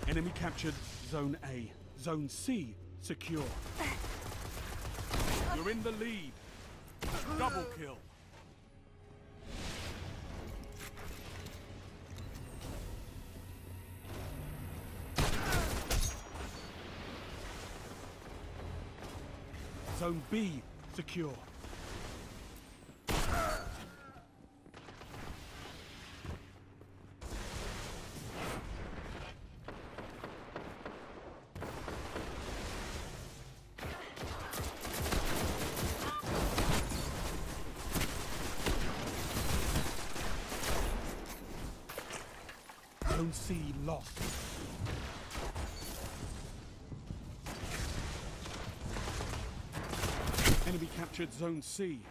Enemy captured Zone A. Zone C secure. You're in the lead. Double kill. Zone B secure. Zone C lost. Enemy captured Zone C.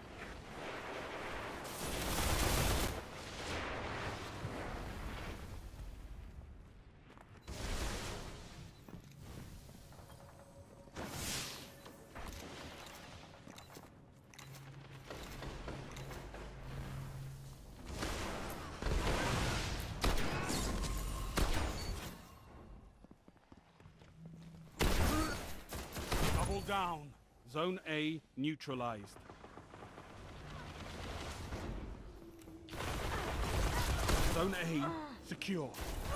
Double down. Zone A neutralized. Zone A secure.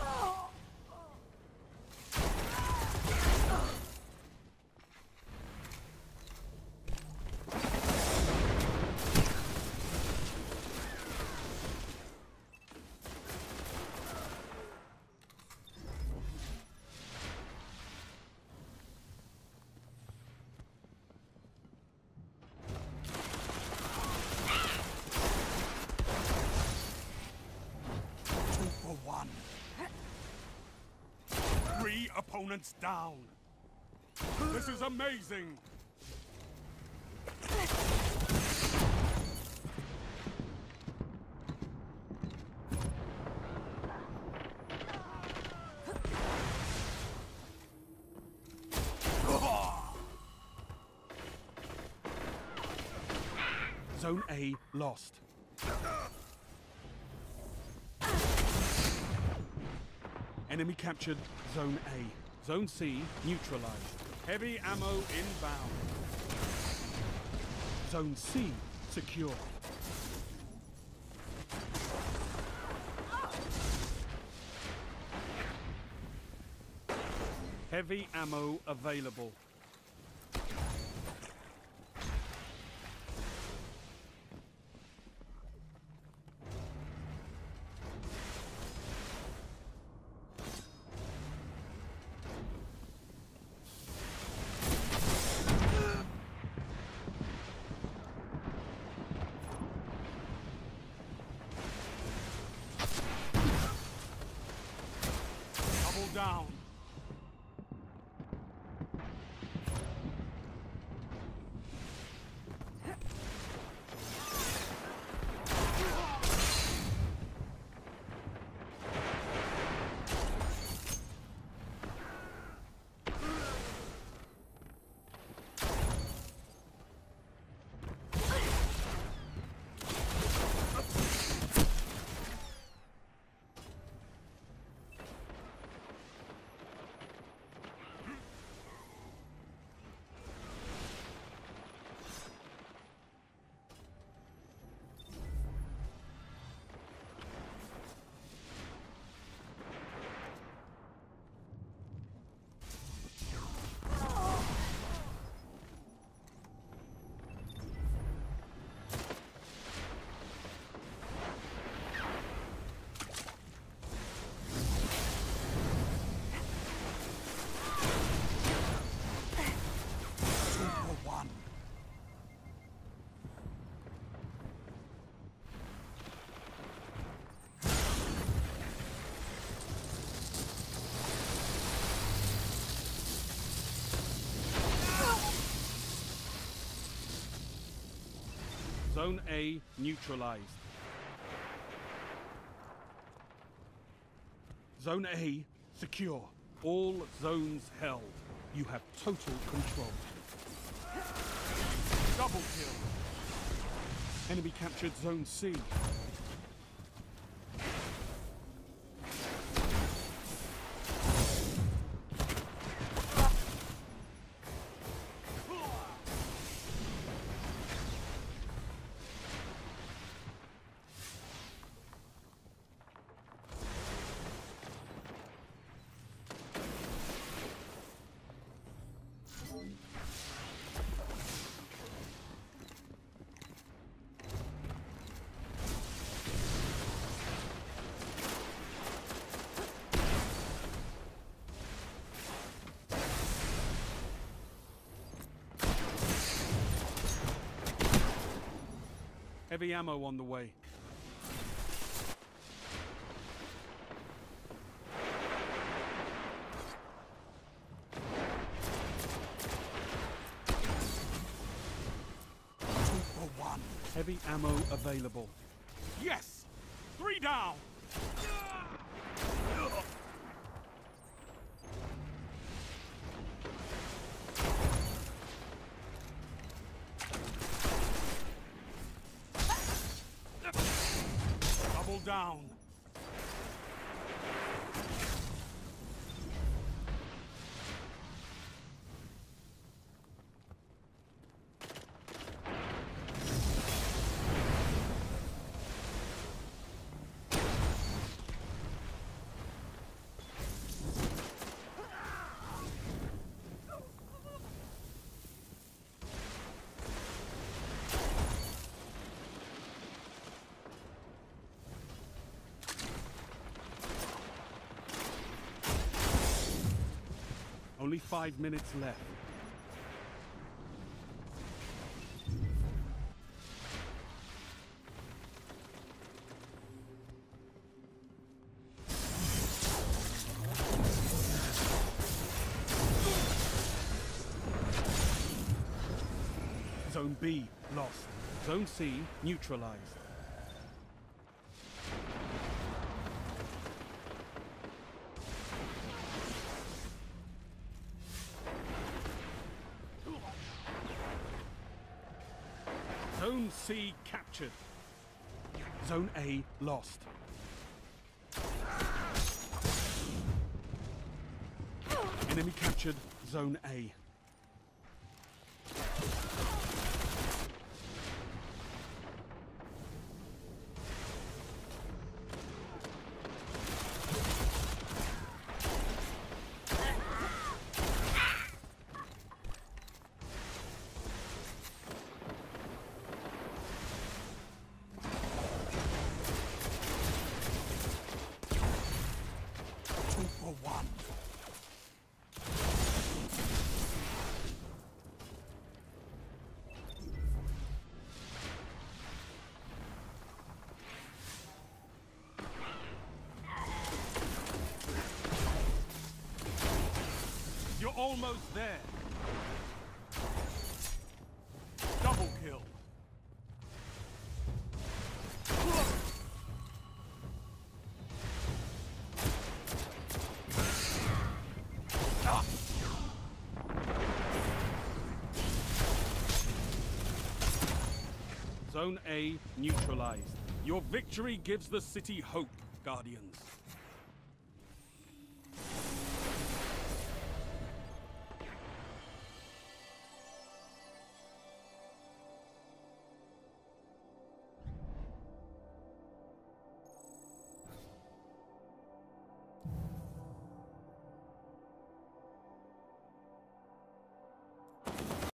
One. 3 opponents down. This is amazing. Zone A lost. Enemy captured Zone A. Zone C neutralized. Heavy ammo inbound. Zone C secure. Heavy ammo available. Down. Zone A neutralized. Zone A secure. All zones held. You have total control. Double kill. Enemy captured Zone C. Heavy ammo on the way. Heavy ammo available. Yes! 3 down! Double down. Only 5 minutes left. Zone B lost. Zone C neutralized. Zone C captured. Zone A lost. Enemy captured Zone A. You're almost there. Double kill. Zone A neutralized. Your victory gives the city hope, Guardians.